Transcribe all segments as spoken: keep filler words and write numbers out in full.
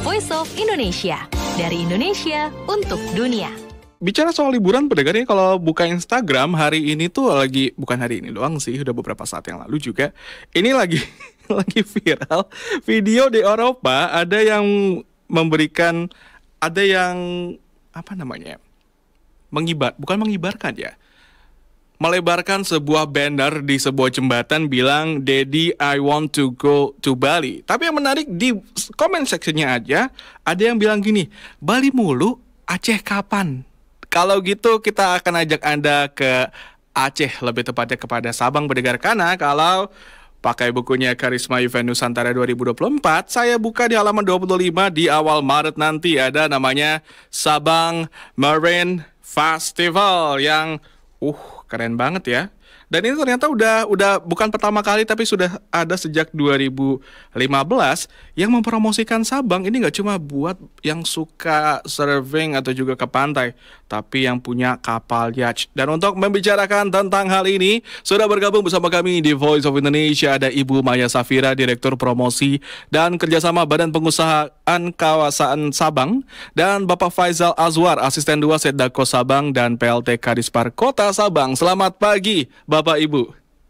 Voice of Indonesia. Dari Indonesia untuk dunia. Bicara soal liburan, pendengar nih, kalau buka Instagram hari ini tuh lagi, bukan hari ini doang sih, udah beberapa saat yang lalu juga. Ini lagi lagi viral video di Eropa, ada yang memberikan, ada yang apa namanya? Mengibar, bukan mengibarkan ya. Melebarkan sebuah banner di sebuah jembatan bilang, "Daddy, I want to go to Bali." Tapi yang menarik di comment sectionnya aja ada yang bilang gini, "Bali mulu, Aceh kapan?" Kalau gitu kita akan ajak Anda ke Aceh, lebih tepatnya kepada Sabang pendengar, karena kalau pakai bukunya Karisma Event Nusantara dua ribu dua puluh empat, saya buka di halaman dua puluh lima di awal Maret nanti ada namanya Sabang Marine Festival yang uh keren banget ya. Dan ini ternyata udah udah bukan pertama kali, tapi sudah ada sejak dua ribu lima belas yang mempromosikan Sabang. Ini nggak cuma buat yang suka surfing atau juga ke pantai, tapi yang punya kapal yacht. Dan untuk membicarakan tentang hal ini, sudah bergabung bersama kami di Voice of Indonesia ada Ibu Maya Safira, Direktur Promosi dan Kerjasama Badan Pengusahaan Kawasan Sabang, dan Bapak Faisal Azwar, Asisten dua Setdako Sabang dan P L T Kadispar Kota Sabang. Selamat pagi, Bapak Ibu.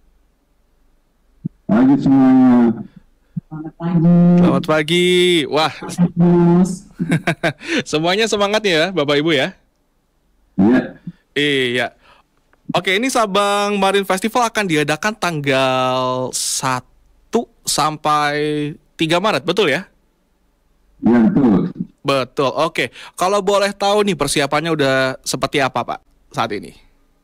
Pagi semuanya. Selamat pagi. Selamat pagi. Wah, semuanya semangat ya, Bapak Ibu ya? Iya. Iya. Oke, ini Sabang Marine Festival akan diadakan tanggal satu sampai tiga Maret, betul ya? Iya, betul. Betul. Oke. Kalau boleh tahu nih persiapannya udah seperti apa, Pak, saat ini?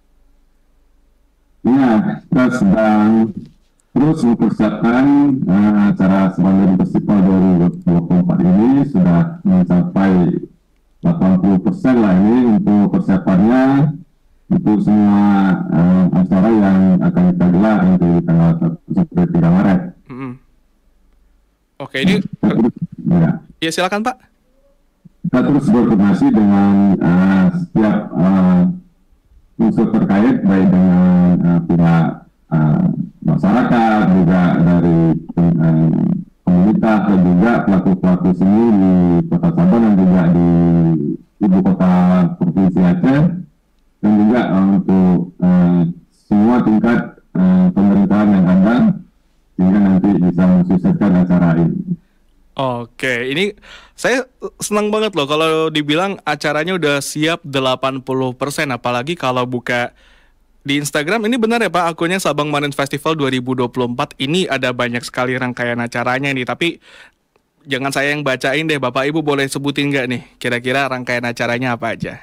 Ya, kita sedang terus mempersiapkan uh, acara Sabang Marine Festival dua ribu dua puluh empat ini sudah mencapai delapan puluh persen lah ini untuk persiapannya untuk semua uh, acara yang akan kita gelar di tanggal satu sampai tiga Maret. Mm-hmm. Oke, ini Ya. Ya, silakan Pak. Kita terus berkoordinasi dengan uh, setiap uh, unsur terkait, baik dengan uh, pihak uh, masyarakat, juga dari uh, komunitas, dan juga pelaku-pelaku seni di Kota Sabang dan juga di ibu kota Provinsi Aceh, dan juga uh, untuk uh, semua tingkat uh, pemerintahan yang ada, sehingga nanti bisa mensukseskan acara ini. Oke, ini saya senang banget loh kalau dibilang acaranya udah siap delapan puluh persen, apalagi kalau buka di Instagram. Ini benar ya Pak, akunnya Sabang Marine Festival dua ribu dua puluh empat, ini ada banyak sekali rangkaian acaranya nih, tapi jangan saya yang bacain deh, Bapak Ibu boleh sebutin nggak nih kira-kira rangkaian acaranya apa aja?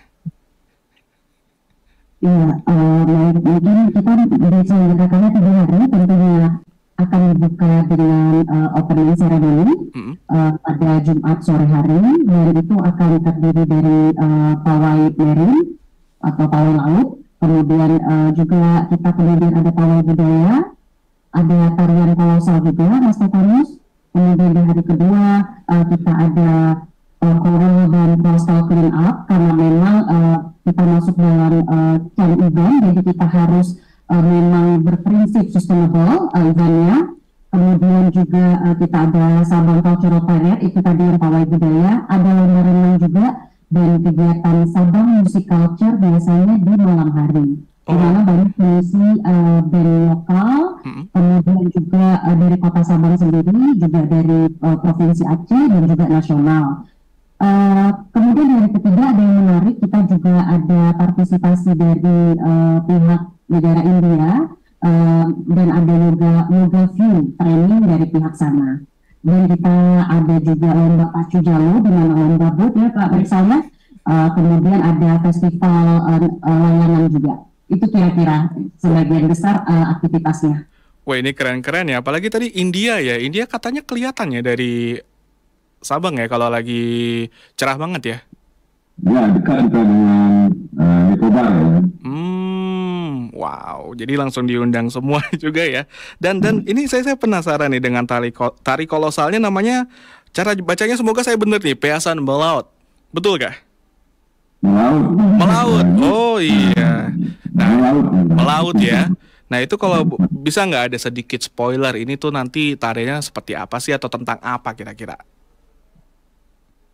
Ya, uh, mungkin kita bisa menggunakannya tiga hari, tentunya akan dibuka dengan uh, opening ceremony mm-hmm. uh, pada Jumat sore hari, dan itu akan terdiri dari uh, pawai marine atau pawai laut, kemudian uh, juga kita kemudian ada pawai budaya, ada tarian kolosal juga, Mas Stefanus. Kemudian di hari kedua uh, kita ada uh, coral dan coastal clean up, karena memang uh, kita masuk dalam uh, camp event, jadi kita harus Uh, memang berprinsip sustainable uh, eventnya. Kemudian juga uh, kita ada Sabang Cultural Parade, itu tadi yang pawai budaya, ada lomba renang juga, dan kegiatan Sabang Music Culture biasanya di malam hari, di mana banyak mengisi uh, band lokal, hmm. kemudian juga uh, dari Kota Sabang sendiri, juga dari uh, Provinsi Aceh dan juga nasional. Uh, kemudian dari ketiga ada yang menarik, kita juga ada partisipasi dari uh, pihak negara India, uh, dan ada yoga, yoga view training dari pihak sana. Dan kita ada juga lomba pacu jalo dengan lomba boat ya Pak bersama, uh, kemudian ada festival uh, uh, layangan juga. Itu kira-kira sebagian besar uh, aktivitasnya. Wah, ini keren-keren ya, apalagi tadi India ya, India katanya kelihatannya dari Sabang ya kalau lagi cerah banget ya. Ya, dekat dekat dengan uh, Nicobar ya. Hmm, wow. Jadi langsung diundang semua juga ya. Dan dan hmm. ini saya saya penasaran nih dengan tari tari kolosalnya, namanya, cara bacanya semoga saya benar nih, Peasan Melaut. Betul kah? Melaut. Melaut. Oh iya. Nah, melaut, melaut ya. Nah itu kalau bisa nggak ada sedikit spoiler, ini tuh nanti tarinya seperti apa sih atau tentang apa kira-kira?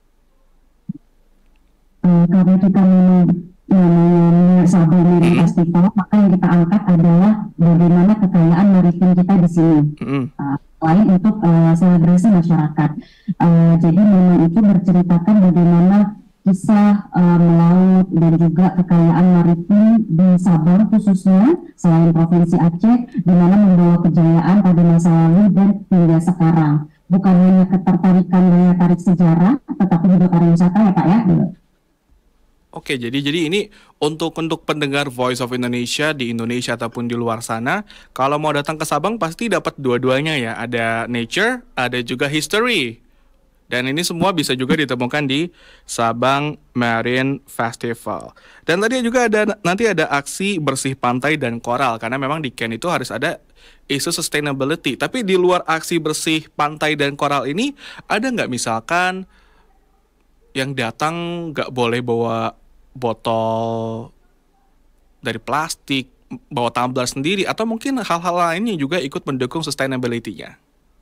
uh, karena kita memang namanya Sabang Marine Festival, maka yang kita angkat adalah bagaimana kekayaan maritim kita di sini. Mm. Uh, selain untuk uh, selebrasi masyarakat. Uh, jadi memang itu berceritakan bagaimana kisah uh, melaut dan juga kekayaan maritim di Sabang khususnya selain Provinsi Aceh, di mana membawa kejayaan pada masa lalu dan hingga sekarang. Bukan hanya ketertarikan daya tarik sejarah, tetapi juga pariwisata ya Pak ya. Oke, jadi jadi ini untuk untuk pendengar Voice of Indonesia di Indonesia ataupun di luar sana, kalau mau datang ke Sabang pasti dapat dua-duanya ya. Ada nature, ada juga history. Dan ini semua bisa juga ditemukan di Sabang Marine Festival. Dan tadi juga ada nanti ada aksi bersih pantai dan koral, karena memang di Ken itu harus ada isu sustainability. Tapi di luar aksi bersih pantai dan koral ini, ada nggak misalkan yang datang nggak boleh bawa botol dari plastik, bawa tumbler sendiri, atau mungkin hal-hal lainnya juga ikut mendukung sustainability-nya?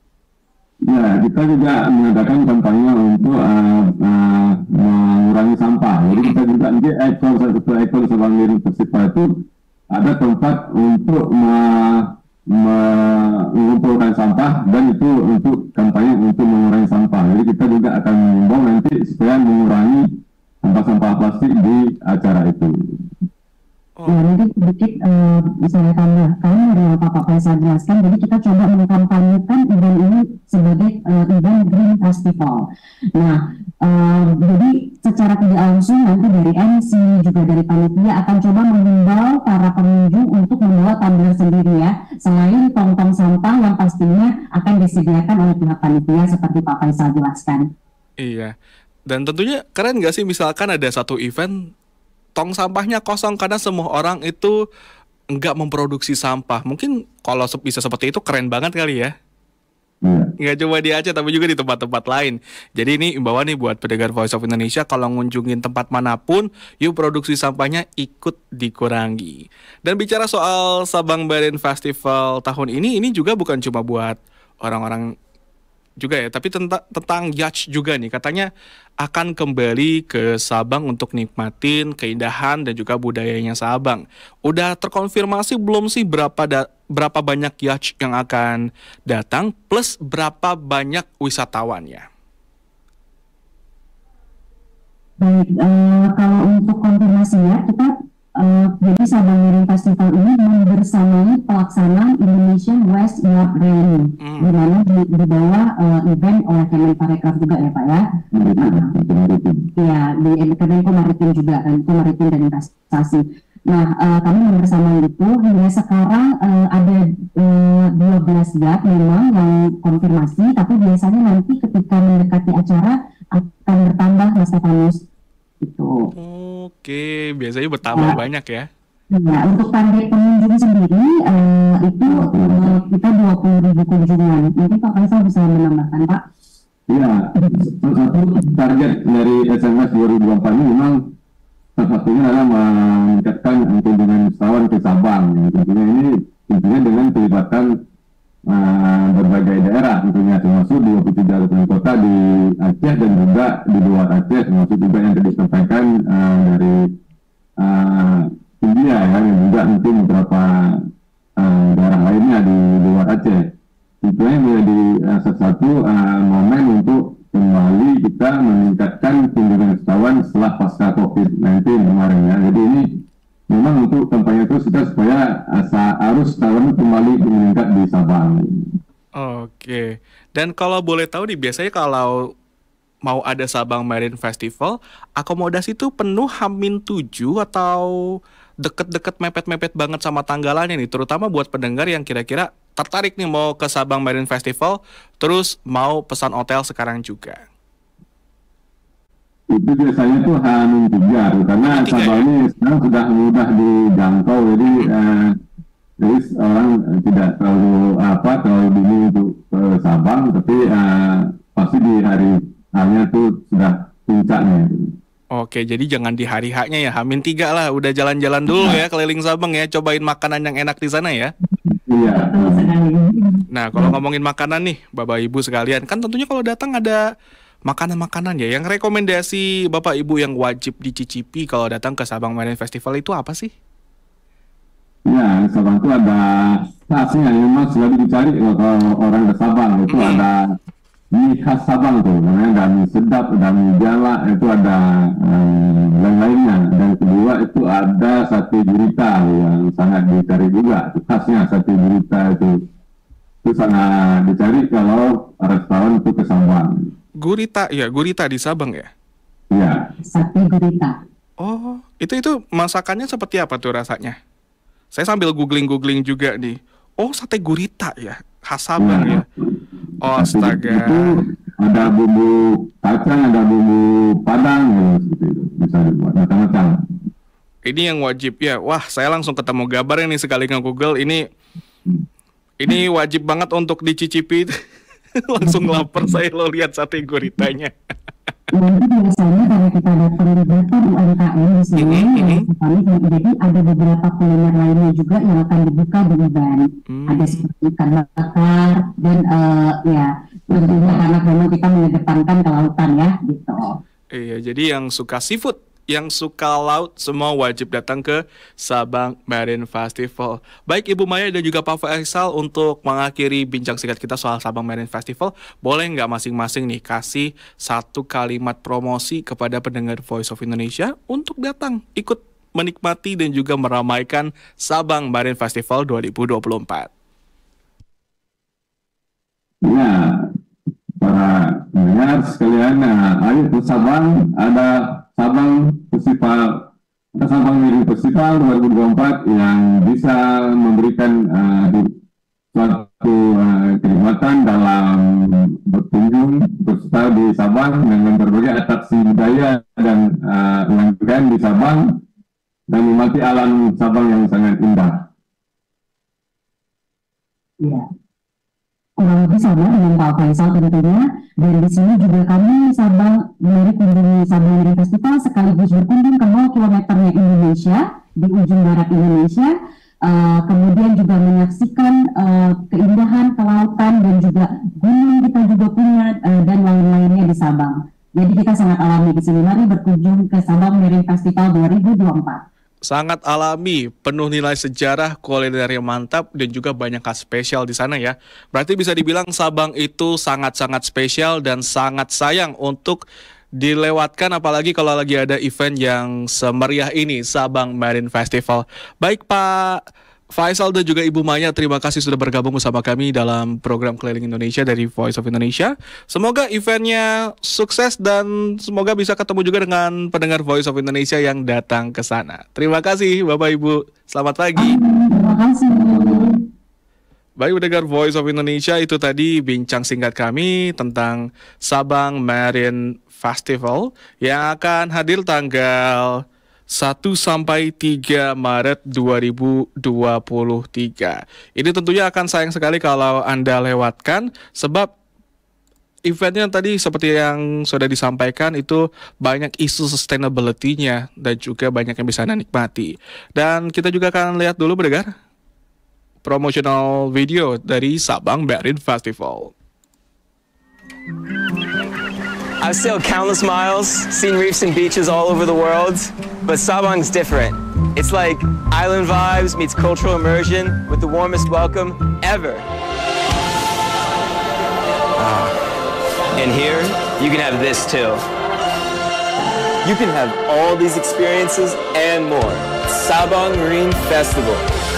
Ya, kita juga mengadakan kampanye untuk uh, uh, mengurangi sampah. Jadi kita juga di Ekol satu Ekol Sabang Marine Festival itu ada tempat untuk me- mengumpulkan sampah, dan itu untuk kampanye untuk mengurangi sampah. Jadi kita juga akan mengimbau nanti supaya mengurangi sampah-sampah plastik di acara itu. Oh. Ya, nanti sedikit uh, bisa saya tambahkan dari yang Pak Faisal jelaskan. Jadi kita coba mengkampanyekan event ini sebagai uh, event Green Festival. Nah, uh, jadi secara tidak langsung nanti dari M C juga dari panitia akan coba menghimbau para pengunjung untuk membawa tumbler sendiri ya. Selain tong-tong sampah yang pastinya akan disediakan oleh pihak panitia seperti Pak Faisal jelaskan. Iya. Dan tentunya keren nggak sih misalkan ada satu event tong sampahnya kosong karena semua orang itu nggak memproduksi sampah. Mungkin kalau bisa seperti itu keren banget kali ya. Hmm. Nggak cuma di Aceh tapi juga di tempat-tempat lain. Jadi ini imbauan nih buat pendengar Voice of Indonesia, kalau ngunjungin tempat manapun, yuk produksi sampahnya ikut dikurangi. Dan bicara soal Sabang Marine Festival tahun ini, ini juga bukan cuma buat orang-orang juga ya, tapi tentang tentang yacht juga nih, katanya akan kembali ke Sabang untuk nikmatin keindahan dan juga budayanya Sabang. Udah terkonfirmasi belum sih berapa da- berapa banyak yacht yang akan datang plus berapa banyak wisatawannya? Baik, uh, kalau untuk konfirmasinya kita Uh, jadi Sabang Marine Festival ini membersamai pelaksanaan Indonesian West Yacht Rally, mm. di mana di, di bawah uh, event oleh Kemenparekraf juga ya Pak ya. Iya, uh, di Kemenko Maritim juga, Kemenko Maritim dan Investasi. Nah, uh, kami membersamai itu hingga sekarang uh, ada uh, dua belas yacht memang yang konfirmasi, tapi biasanya nanti ketika mendekati acara akan bertambah Mas Stefanus. Itu. Oke, biasanya bertambah nah, banyak ya. Nah, untuk target pengunjung sendiri uh, itu uh, kita dua puluh ribu kunjungan. Mungkin Pak Faisal bisa menambahkan, Pak. Iya, salah satu target dari S M S dua ribu dua puluh empat ini memang salah satunya adalah meningkatkan kunjungan wisatawan ke Sabang. Tentunya ini tentunya dengan pelibatan Uh, berbagai daerah, tentunya termasuk dua puluh tiga kabupaten kota di Aceh dan juga di luar Aceh, termasuk juga yang tadi disampaikan uh, dari uh, India ya, dan juga mungkin beberapa uh, daerah lainnya di luar Aceh. Tentunya menjadi uh, salah satu uh, momen untuk kembali kita meningkatkan kunjungan wisatawan setelah pasca covid sembilan belas kemarin ya. Jadi ini memang untuk kampanye terus kita supaya asa arus wisatawan kembali meningkat di Sabang. Oke. Dan kalau boleh tahu nih, biasanya kalau mau ada Sabang Marine Festival, akomodasi itu penuh hamin tujuh atau deket-deket mepet-mepet banget sama tanggalannya nih, terutama buat pendengar yang kira-kira tertarik nih mau ke Sabang Marine Festival, terus mau pesan hotel sekarang juga. Itu biasanya tuh hamin tiga, karena Sabang ya? Ini sekarang sudah mudah dijangkau, jadi eh, jadi orang tidak terlalu apa terlalu dini untuk ke Sabang, tapi eh, pasti di hari hanya tuh sudah puncaknya. Oke, jadi jangan di hari haknya ya, hamin tiga lah, udah jalan-jalan dulu ya keliling Sabang ya, cobain makanan yang enak di sana ya. Iya. Nah, kalau ngomongin makanan nih, Bapak Ibu sekalian, kan tentunya kalau datang ada makanan-makanan ya. Yang rekomendasi Bapak Ibu yang wajib dicicipi kalau datang ke Sabang Marine Festival itu apa sih? Ya, Sabang itu ada khasnya yang memang selalu dicari kalau orang ke Sabang. Itu hmm. ada mie khas Sabang tuh, namanya ada mie sedap, ada mie jala, itu ada um, lain-lainnya. Dan kedua itu ada sate gurita yang sangat dicari juga. Itu khasnya sate gurita itu. Itu sangat dicari kalau restoran itu ke Sabang. Gurita, ya gurita di Sabang ya? Iya. Sate gurita. Oh, itu itu masakannya seperti apa tuh rasanya? Saya sambil googling-googling juga nih. Oh, sate gurita ya, khas Sabang ya. ya. Oh, astaga. Itu ada bumbu kacang, ada bumbu padang gitu, bisa dibuat macam-macam. Ini yang wajib ya. Wah, saya langsung ketemu gambarnya nih sekali nge-google. Ini ini wajib banget untuk dicicipi. Langsung lapar saya lo lihat sate guritanya. Nanti biasanya karena kita ada penelitian U M K M di sini, mm-hmm. kami, jadi ada beberapa kuliner lainnya juga yang akan dibuka di event. Mm. Ada seperti ikan bakar dan uh, ya tentunya karena memang kita mengedepankan kelautan ya gitu. Iya, jadi yang suka seafood, yang suka laut, semua wajib datang ke Sabang Marine Festival. Baik Ibu Maya dan juga Pak Faisal, untuk mengakhiri bincang singkat kita soal Sabang Marine Festival, boleh nggak masing-masing nih kasih satu kalimat promosi kepada pendengar Voice of Indonesia untuk datang ikut menikmati dan juga meramaikan Sabang Marine Festival dua ribu dua puluh empat? Ya, para pendengar sekalian, nah, ayo ke Sabang, ada Sabang Festival, ada Sabang Marine Festival dua ribu dua puluh empat yang bisa memberikan uh, di, suatu uh, kenikmatan dalam berkunjung berserta di Sabang dengan berbagai atraksi budaya dan uh, umkm di Sabang dan menikmati alam Sabang yang sangat indah. Iya. Kurang lebih sama dengan Pak Faisal tentunya, dan di sini juga kami Sabang mari kunjungi Sabang Marine Festival sekaligus berkunjung ke nol kilometernya Indonesia di ujung barat Indonesia, uh, kemudian juga menyaksikan uh, keindahan kelautan dan juga gunung kita juga punya uh, dan lain-lainnya di Sabang. Jadi kita sangat alami di sini. Mari berkunjung ke Sabang Marine Festival dua ribu dua puluh empat. Sangat alami, penuh nilai sejarah, kuliner yang mantap, dan juga banyak khas spesial di sana ya. Berarti bisa dibilang Sabang itu sangat-sangat spesial dan sangat sayang untuk dilewatkan, apalagi kalau lagi ada event yang semeriah ini, Sabang Marine Festival. Baik Pak Faisal dan juga Ibu Maya, terima kasih sudah bergabung bersama kami dalam program Keliling Indonesia dari Voice of Indonesia. Semoga eventnya sukses dan semoga bisa ketemu juga dengan pendengar Voice of Indonesia yang datang ke sana. Terima kasih Bapak Ibu, selamat pagi. Terima kasih. Baik pendengar Voice of Indonesia, itu tadi bincang singkat kami tentang Sabang Marine Festival yang akan hadir tanggal satu sampai tiga Maret dua ribu dua puluh tiga. Ini tentunya akan sayang sekali kalau Anda lewatkan, sebab eventnya tadi seperti yang sudah disampaikan itu banyak isu sustainability-nya dan juga banyak yang bisa Anda nikmati. Dan kita juga akan lihat dulu pendengar promotional video dari Sabang Marine Festival. I've sailed countless miles, seen reefs and beaches all over the world, but Sabang's different. It's like island vibes meets cultural immersion with the warmest welcome ever. Uh, and here, you can have this too. You can have all these experiences and more. Sabang Marine Festival.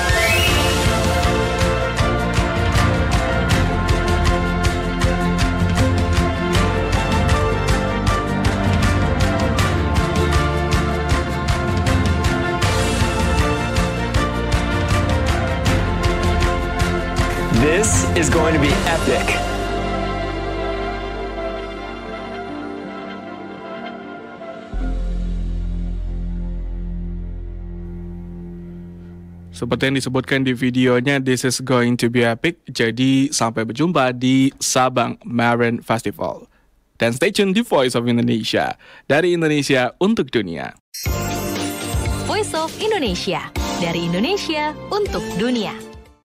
This is going to be epic. Seperti yang disebutkan di videonya, this is going to be epic. Jadi sampai berjumpa di Sabang Marine Festival. Dan stay tune di Voice of Indonesia. Dari Indonesia untuk dunia. Voice of Indonesia. Dari Indonesia untuk dunia.